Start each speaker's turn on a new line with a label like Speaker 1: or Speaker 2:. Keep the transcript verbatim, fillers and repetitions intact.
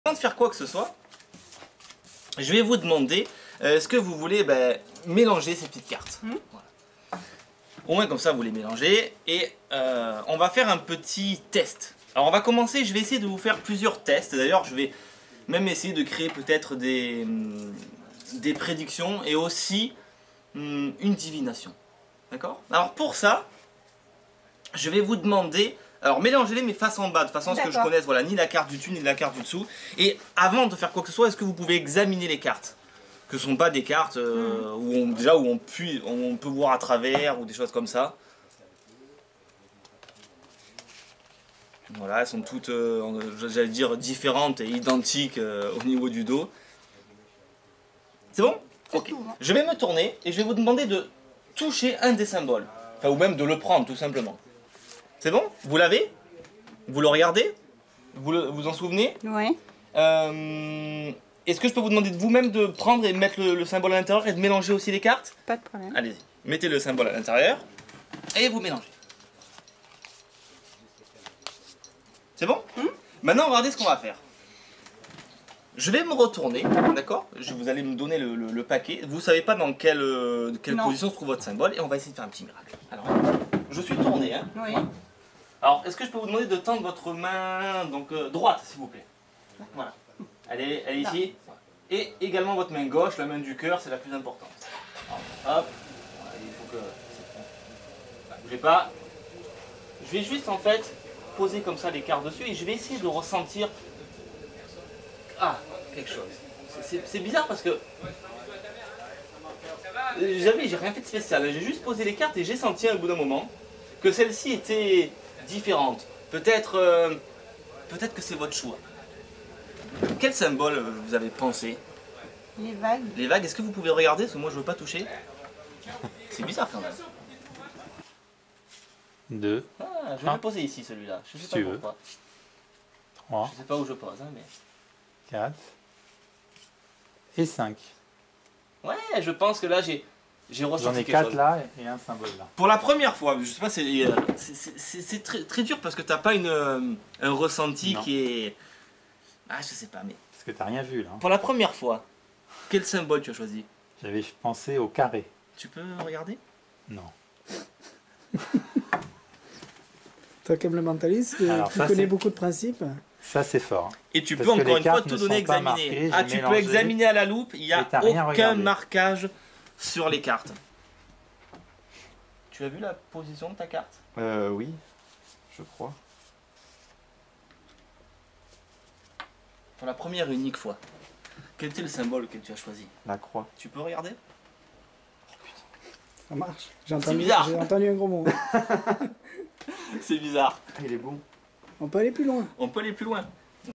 Speaker 1: Avant de faire quoi que ce soit, je vais vous demander euh, est-ce que vous voulez ben, mélanger ces petites cartes. Mmh. Voilà. Au moins comme ça vous les mélangez et euh, on va faire un petit test. Alors on va commencer, je vais essayer de vous faire plusieurs tests. D'ailleurs je vais même essayer de créer peut-être des, des prédictions et aussi hum, une divination. D'accord? Alors pour ça, je vais vous demander... Alors mélangez-les mais face en bas, de façon à ce que je connaisse voilà, ni la carte du dessus ni la carte du dessous. Et avant de faire quoi que ce soit, est-ce que vous pouvez examiner les cartes? Que ce ne sont pas des cartes euh, mmh. où on, déjà où on, pu, on peut voir à travers ou des choses comme ça. Voilà, elles sont toutes, euh, j'allais dire, différentes et identiques euh, au niveau du dos. C'est bon? Ok. Je vais me tourner et je vais vous demander de toucher un des symboles. Enfin, ou même de le prendre tout simplement. C'est bon? Vous l'avez? Vous le regardez? Vous le, vous en souvenez?
Speaker 2: Oui.
Speaker 1: Euh, Est-ce que je peux vous demander de vous-même de prendre et de mettre le, le symbole à l'intérieur et de mélanger aussi les cartes?
Speaker 2: Pas de problème.
Speaker 1: Allez-y, mettez le symbole à l'intérieur et vous mélangez. C'est bon? Mmh. Maintenant, regardez ce qu'on va faire. Je vais me retourner, d'accord? Vous allez me donner le, le, le paquet. Vous ne savez pas dans quelle, euh, quelle position se trouve votre symbole et on va essayer de faire un petit miracle. Alors, je suis tourné, hein?
Speaker 2: Oui.
Speaker 1: Ouais. Alors, est-ce que je peux vous demander de tendre votre main donc euh, droite, s'il vous plaît? Voilà. Allez, allez ici. Et également votre main gauche, la main du cœur, c'est la plus importante. Alors, hop. Voilà, il faut que... Ne bougez pas. Je vais juste, en fait, poser comme ça les cartes dessus et je vais essayer de ressentir... Ah, quelque chose. C'est bizarre parce que... J'avais, j'ai rien fait de spécial. J'ai juste posé les cartes et j'ai senti à bout d'un moment que celle-ci était différente. Peut-être euh, peut-être que c'est votre choix. Quel symbole vous avez pensé?
Speaker 2: Les vagues.
Speaker 1: Les vagues, est-ce que vous pouvez regarder? Parce que moi je veux pas toucher. C'est bizarre quand même.
Speaker 3: Deux.
Speaker 1: Ah, je vais le poser ici celui-là. Je sais pas pourquoi.
Speaker 3: Trois.
Speaker 1: Je sais pas où je pose. Hein, mais...
Speaker 3: Quatre. Et cinq.
Speaker 1: Ouais, je pense que là j'ai... J'ai ressenti
Speaker 3: J'en ai
Speaker 1: quelque
Speaker 3: quatre
Speaker 1: chose.
Speaker 3: là et un symbole là.
Speaker 1: Pour la première fois, je sais pas, c'est euh, très, très dur parce que t'as pas une, euh, un ressenti non. qui est... Ah, je sais pas, mais...
Speaker 3: Parce que t'as rien vu là.
Speaker 1: Pour la première fois, quel symbole tu as choisi?
Speaker 3: J'avais pensé au carré.
Speaker 1: Tu peux regarder?
Speaker 3: Non.
Speaker 4: Toi qui aimes le mentalisme, tu connais beaucoup de principes.
Speaker 3: Ça c'est fort.
Speaker 1: Et tu Parce peux encore une fois tout donner examiner. Marquées, ah, tu mélangé, peux examiner à la loupe, il n'y a aucun marquage sur les cartes. Tu as vu la position de ta carte?
Speaker 5: Euh, oui, je crois.
Speaker 1: Pour la première et unique fois, quel était le symbole que tu as choisi?
Speaker 5: La croix.
Speaker 1: Tu peux regarder?
Speaker 4: Oh putain, ça marche. J'ai entendu, entendu un gros mot.
Speaker 1: C'est bizarre.
Speaker 5: Il est bon.
Speaker 4: On peut aller plus loin.
Speaker 1: On peut aller plus loin.